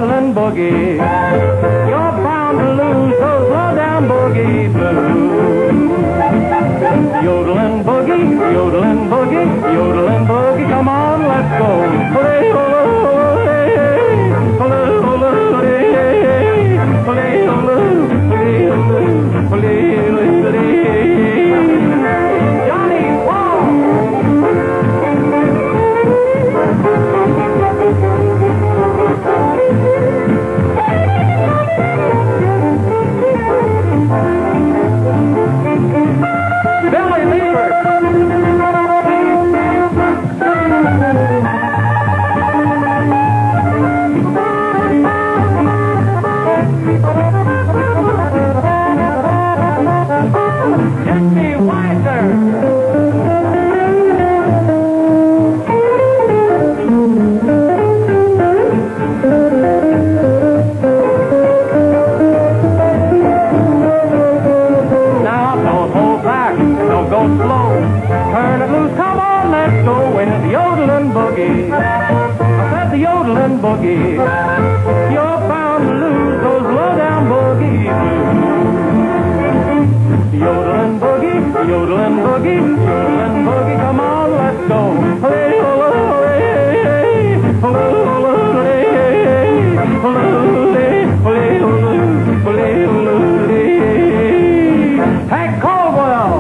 yodeling boogie. You're bound to lose, so slow down boogie blues. Yodeling boogie, yodeling boogie, yodeling boogie. Come on, let's go. Play, Johnny Wong. Billy Lever. Jimmy Weiser. Now don't hold back, don't go slow. Turn it loose, come on, let's go. Into the yodeling boogie. I said the yodeling boogie. You're bound to lose those low down boogie blues. Yodeling boogie, yodeling boogie, yodeling boogie. Come on, let's go. Hank Caldwell.